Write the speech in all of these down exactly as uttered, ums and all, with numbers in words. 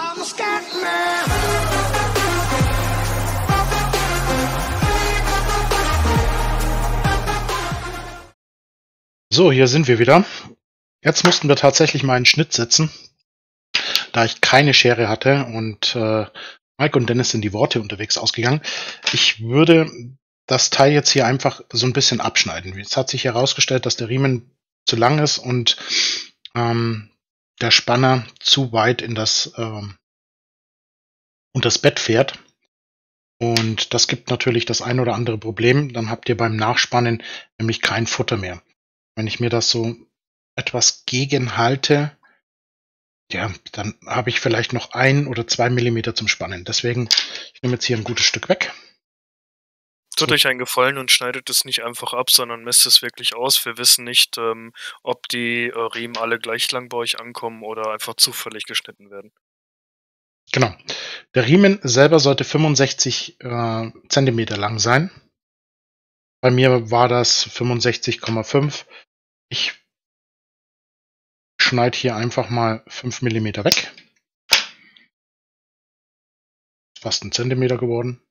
So, hier sind wir wieder. Jetzt mussten wir tatsächlich mal einen Schnitt setzen, da ich keine Schere hatte und äh, Mike und Dennis sind die Worte unterwegs ausgegangen. Ich würde das Teil jetzt hier einfach so ein bisschen abschneiden. Es hat sich herausgestellt, dass der Riemen zu lang ist und ähm, der Spanner zu weit in das, ähm, unter das Bett fährt. Und das gibt natürlich das ein oder andere Problem. Dann habt ihr beim Nachspannen nämlich kein Futter mehr. Wenn ich mir das so etwas gegenhalte, ja, dann habe ich vielleicht noch ein oder zwei Millimeter zum Spannen. Deswegen, ich nehme jetzt hier ein gutes Stück weg. Tut euch einen Gefallen und schneidet es nicht einfach ab, sondern messt es wirklich aus. Wir wissen nicht, ähm, ob die äh, Riemen alle gleich lang bei euch ankommen oder einfach zufällig geschnitten werden. Genau. Der Riemen selber sollte fünfundsechzig äh, Zentimeter lang sein. Bei mir war das fünfundsechzig Komma fünf. Ich schneide hier einfach mal fünf Millimeter weg. Fast ein Zentimeter geworden.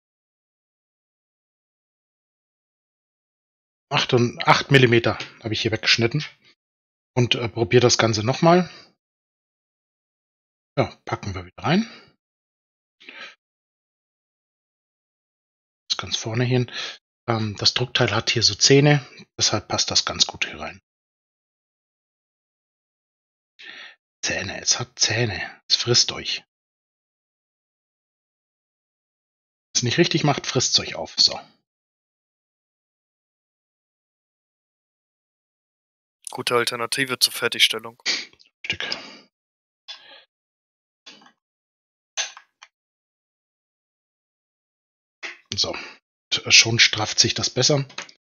acht Millimeter habe ich hier weggeschnitten. Und äh, probiere das Ganze nochmal. Ja, packen wir wieder rein. Das ganz vorne hin. Ähm, das Druckteil hat hier so Zähne, deshalb passt das ganz gut hier rein. Zähne, es hat Zähne. Es frisst euch. Wenn es nicht richtig macht, frisst es euch auf. So. Gute Alternative zur Fertigstellung. Stück. So. Und schon strafft sich das besser.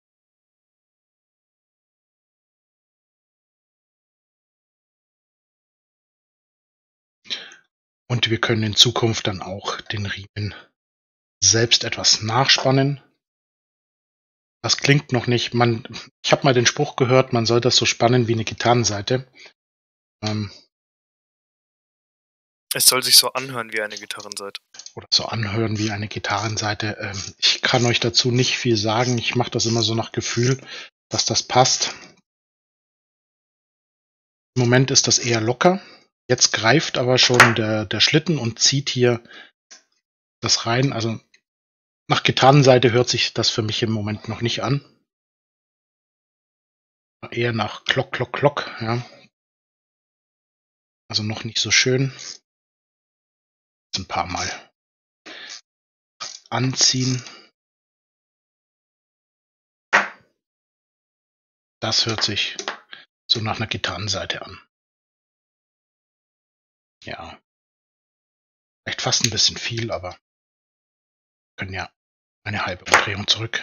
Und wir können in Zukunft dann auch den Riemen selbst etwas nachspannen. Das klingt noch nicht. Man, ich habe mal den Spruch gehört, man soll das so spannen wie eine Gitarrenseite. Ähm, Es soll sich so anhören wie eine Gitarrenseite. Oder so anhören wie eine Gitarrenseite. Ähm, ich kann euch dazu nicht viel sagen. Ich mache das immer so nach Gefühl, dass das passt. Im Moment ist das eher locker. Jetzt greift aber schon der, der Schlitten und zieht hier das rein. Also nach Gitarrenseite hört sich das für mich im Moment noch nicht an. Eher nach Klock, Klock, Klock. Ja. Also noch nicht so schön. Jetzt ein paar Mal anziehen. Das hört sich so nach einer Gitarrenseite an. Ja. Vielleicht fast ein bisschen viel, aber wir können ja eine halbe Umdrehung zurück.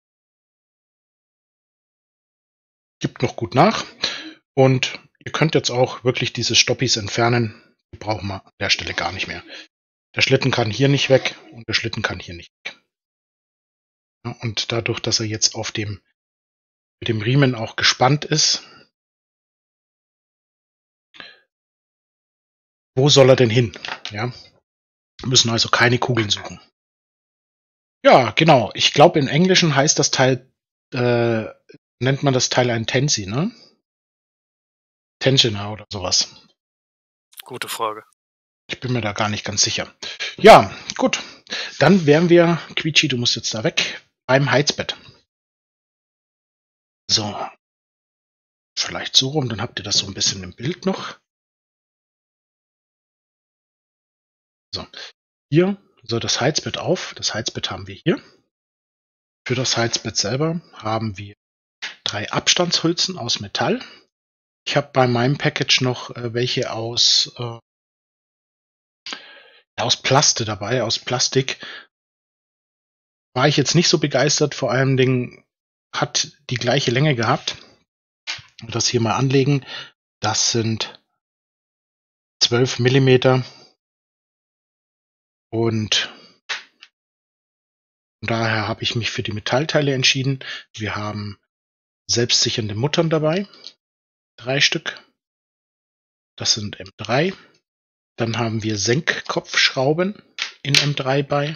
Gibt noch gut nach. Und ihr könnt jetzt auch wirklich diese Stoppis entfernen. Die brauchen wir an der Stelle gar nicht mehr. Der Schlitten kann hier nicht weg und der Schlitten kann hier nicht weg. Ja, und dadurch, dass er jetzt auf dem, mit dem Riemen auch gespannt ist, wo soll er denn hin? Ja, wir müssen also keine Kugeln suchen. Ja, genau. Ich glaube, im Englischen heißt das Teil, äh, nennt man das Teil ein Tensi, ne? Tensioner oder sowas. Gute Frage. Ich bin mir da gar nicht ganz sicher. Ja, gut. Dann wären wir, Quietschi, du musst jetzt da weg, beim Heizbett. So. Vielleicht so rum, dann habt ihr das so ein bisschen im Bild noch. So. Hier soll das Heizbett auf. Das Heizbett haben wir hier. Für das Heizbett selber haben wir drei Abstandshülsen aus Metall. Ich habe bei meinem Package noch äh, welche aus, äh, aus Plaste dabei, aus Plastik. War ich jetzt nicht so begeistert, vor allen Dingen hat die gleiche Länge gehabt. Das hier mal anlegen. Das sind zwölf Millimeter. Und daher habe ich mich für die Metallteile entschieden. Wir haben selbstsichernde Muttern dabei. Drei Stück. Das sind M drei. Dann haben wir Senkkopfschrauben in M drei bei.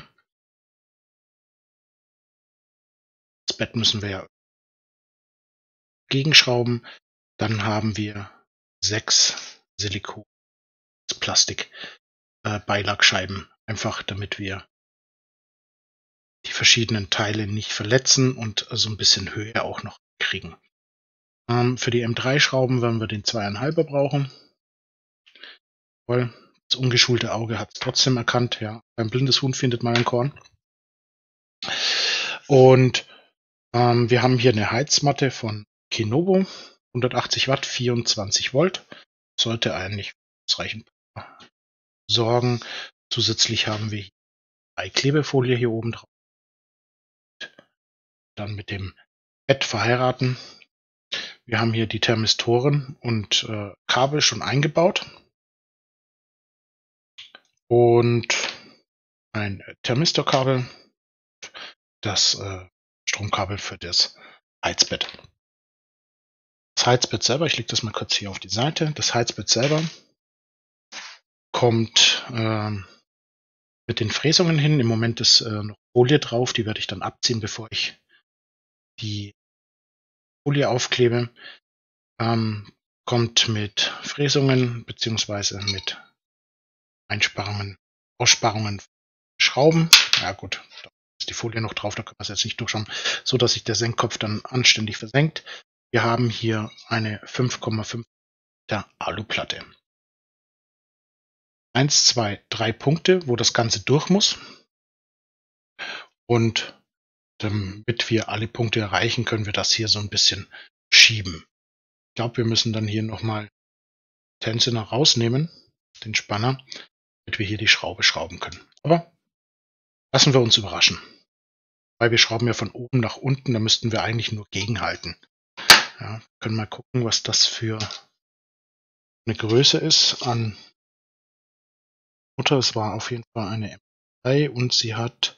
Das Bett müssen wir ja gegenschrauben. Dann haben wir sechs Silikon Plastik äh, Beilagscheiben, einfach damit wir die verschiedenen Teile nicht verletzen und so ein bisschen Höhe auch noch kriegen. Ähm, für die M drei Schrauben werden wir den zwei Komma fünfer brauchen. Weil das ungeschulte Auge hat es trotzdem erkannt. Ja, ein blindes Huhn findet mal ein Korn. Und ähm, wir haben hier eine Heizmatte von Kenobo, hundertachtzig Watt, vierundzwanzig Volt. Sollte eigentlich ausreichend sorgen. Zusätzlich haben wir drei Klebefolie hier oben drauf. Dann mit dem Bett verheiraten. Wir haben hier die Thermistoren und äh, Kabel schon eingebaut. Und ein Thermistorkabel, das äh, Stromkabel für das Heizbett. Das Heizbett selber, ich lege das mal kurz hier auf die Seite, das Heizbett selber kommt äh, mit den Fräsungen hin. Im Moment ist äh, noch Folie drauf, die werde ich dann abziehen, bevor ich die Folie aufklebe. Ähm, kommt mit Fräsungen beziehungsweise mit Einsparungen, Aussparungen, Schrauben. Ja gut, da ist die Folie noch drauf, da können wir es jetzt nicht durchschauen, so dass sich der Senkkopf dann anständig versenkt. Wir haben hier eine fünf Komma fünf Meter Aluplatte. Eins, zwei, drei Punkte, wo das Ganze durch muss. Und damit wir alle Punkte erreichen, können wir das hier so ein bisschen schieben. Ich glaube, wir müssen dann hier nochmal Tensioner rausnehmen, den Spanner, damit wir hier die Schraube schrauben können. Aber lassen wir uns überraschen. Weil wir schrauben ja von oben nach unten, da müssten wir eigentlich nur gegenhalten. Ja, können mal gucken, was das für eine Größe ist an Mutter. Es war auf jeden Fall eine M drei und sie hat,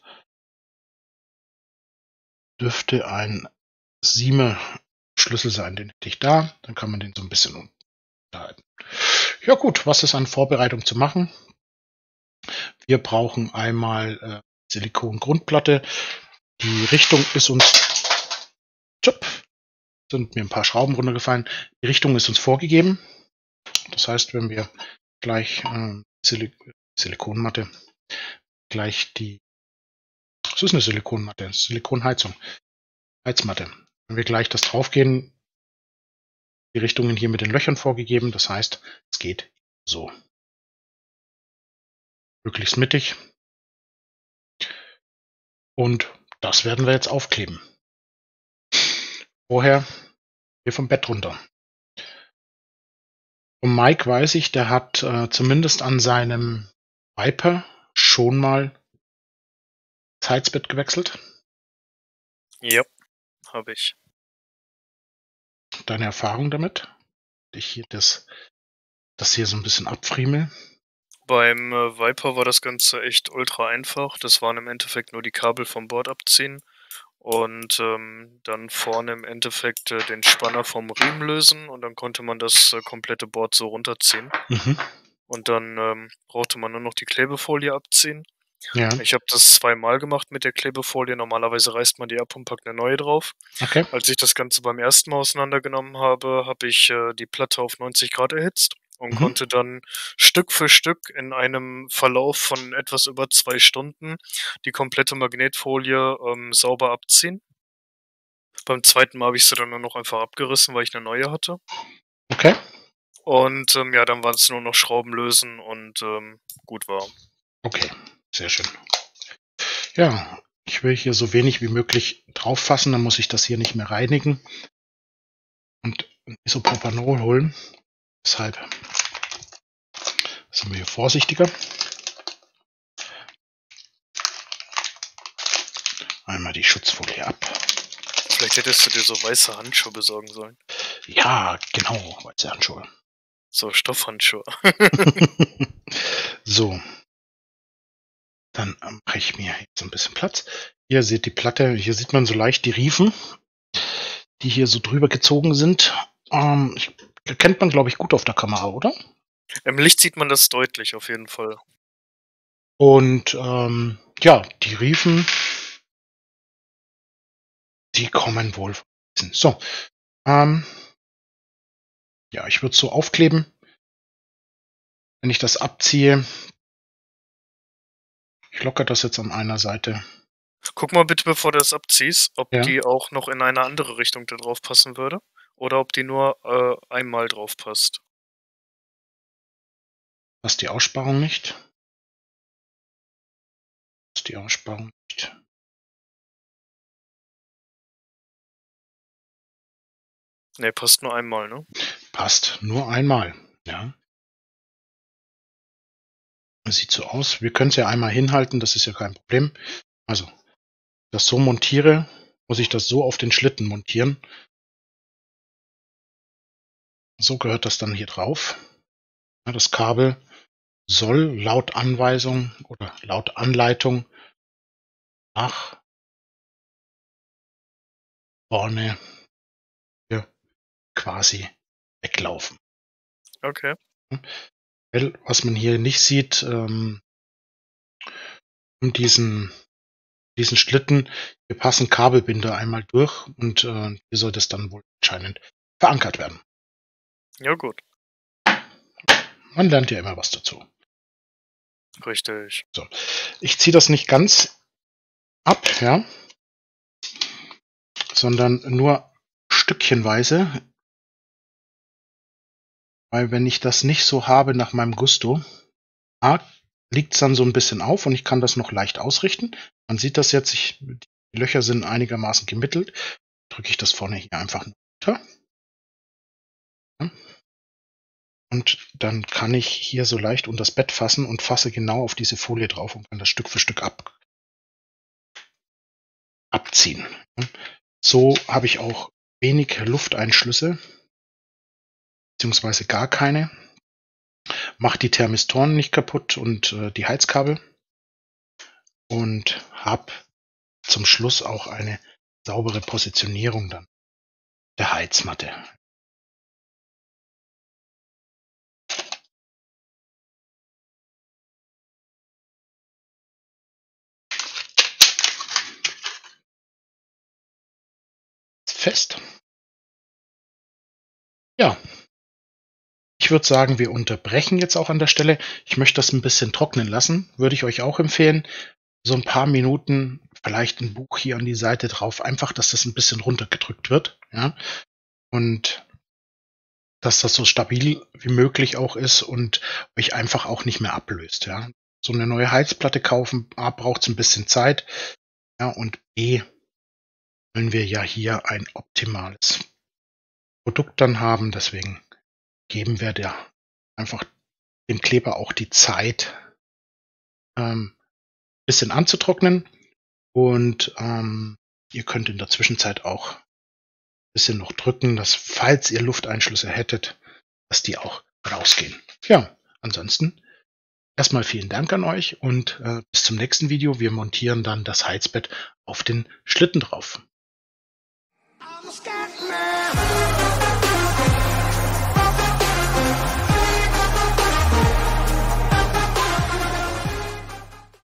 dürfte ein Siemer Schlüssel sein, den hätte ich da. Dann kann man den so ein bisschen unterhalten. Ja gut, was ist an Vorbereitung zu machen? Wir brauchen einmal äh, Silikon-Grundplatte. Die Richtung ist uns, tschüpp, sind mir ein paar Schrauben runtergefallen. Die Richtung ist uns vorgegeben. Das heißt, wenn wir gleich äh, Silik Silikonmatte, gleich die, das ist eine Silikonmatte, Silikonheizung, Heizmatte. Wenn wir gleich das draufgehen, die Richtungen hier mit den Löchern vorgegeben. Das heißt, es geht so. Möglichst mittig. Und das werden wir jetzt aufkleben. Vorher hier vom Bett runter. Und Mike weiß ich, der hat äh, zumindest an seinem Viper schon mal das Heizbett gewechselt. Ja, habe ich. Deine Erfahrung damit? Ich hier das, das hier so ein bisschen abfriemel. Beim äh, Viper war das Ganze echt ultra einfach. Das waren im Endeffekt nur die Kabel vom Board abziehen und ähm, dann vorne im Endeffekt äh, den Spanner vom Riemen lösen und dann konnte man das äh, komplette Board so runterziehen. Mhm. Und dann ähm, brauchte man nur noch die Klebefolie abziehen. Ja. Ich habe das zweimal gemacht mit der Klebefolie. Normalerweise reißt man die ab und packt eine neue drauf. Okay. Als ich das Ganze beim ersten Mal auseinandergenommen habe, habe ich äh, die Platte auf neunzig Grad erhitzt und Mhm. konnte dann Stück für Stück in einem Verlauf von etwas über zwei Stunden die komplette Magnetfolie ähm, sauber abziehen. Beim zweiten Mal habe ich sie dann nur noch einfach abgerissen, weil ich eine neue hatte. Okay. Und ähm, ja, dann war es nur noch Schrauben lösen und ähm, gut war. Okay, sehr schön. Ja, ich will hier so wenig wie möglich drauf fassen, dann muss ich das hier nicht mehr reinigen und Isopropanol holen. Deshalb sind wir hier vorsichtiger. Einmal die Schutzfolie ab. Vielleicht hättest du dir so weiße Handschuhe besorgen sollen. Ja, genau, weiße Handschuhe. So Stoffhandschuhe. So. Dann mache ich mir jetzt ein bisschen Platz. Hier seht die Platte, hier sieht man so leicht die Riefen, die hier so drüber gezogen sind. Ähm, ich, erkennt man, glaube ich, gut auf der Kamera, oder? Im Licht sieht man das deutlich, auf jeden Fall. Und ähm, ja, die Riefen, die kommen wohl von diesen. So, ähm, ja, ich würde es so aufkleben. Wenn ich das abziehe, ich lockere das jetzt an einer Seite. Guck mal bitte, bevor du das abziehst, ob Ja. die auch noch in eine andere Richtung da drauf passen würde oder ob die nur äh, einmal drauf passt. Passt die Aussparung nicht? Passt die Aussparung nicht? Ne, passt nur einmal, ne? Passt nur einmal, ja. Das sieht so aus. Wir können es ja einmal hinhalten, das ist ja kein Problem. Also, das so montiere, muss ich das so auf den Schlitten montieren. So gehört das dann hier drauf. Ja, das Kabel soll laut Anweisung oder laut Anleitung nach vorne hier quasi weglaufen. Okay. Weil, was man hier nicht sieht, ähm, um diesen, diesen Schlitten, hier passen Kabelbinder einmal durch und äh, hier soll das dann wohl anscheinend verankert werden. Ja, gut. Man lernt ja immer was dazu. Richtig. So, ich ziehe das nicht ganz ab, ja, sondern nur stückchenweise, weil wenn ich das nicht so habe nach meinem Gusto, A, liegt es dann so ein bisschen auf und ich kann das noch leicht ausrichten. Man sieht das jetzt, ich, die Löcher sind einigermaßen gemittelt. Drücke ich das vorne hier einfach runter. Ja. Und dann kann ich hier so leicht unter das Bett fassen und fasse genau auf diese Folie drauf und kann das Stück für Stück ab, abziehen. So habe ich auch wenig Lufteinschlüsse, beziehungsweise gar keine. Macht die Thermistoren nicht kaputt und äh, die Heizkabel. Und habe zum Schluss auch eine saubere Positionierung dann der Heizmatte. Fest. Ja. Ich würde sagen, wir unterbrechen jetzt auch an der Stelle. Ich möchte das ein bisschen trocknen lassen. Würde ich euch auch empfehlen. So ein paar Minuten, vielleicht ein Buch hier an die Seite drauf. Einfach, dass das ein bisschen runtergedrückt wird. Ja. Und dass das so stabil wie möglich auch ist und euch einfach auch nicht mehr ablöst. Ja. So eine neue Heizplatte kaufen, A, braucht es ein bisschen Zeit. Ja, und B, wollen wir ja hier ein optimales Produkt dann haben. Deswegen geben wir der einfach dem Kleber auch die Zeit, ähm, bisschen anzutrocknen. Und ähm, ihr könnt in der Zwischenzeit auch ein bisschen noch drücken, dass, falls ihr Lufteinschlüsse hättet, dass die auch rausgehen. Ja, ansonsten erstmal vielen Dank an euch und äh, bis zum nächsten Video. Wir montieren dann das Heizbett auf den Schlitten drauf.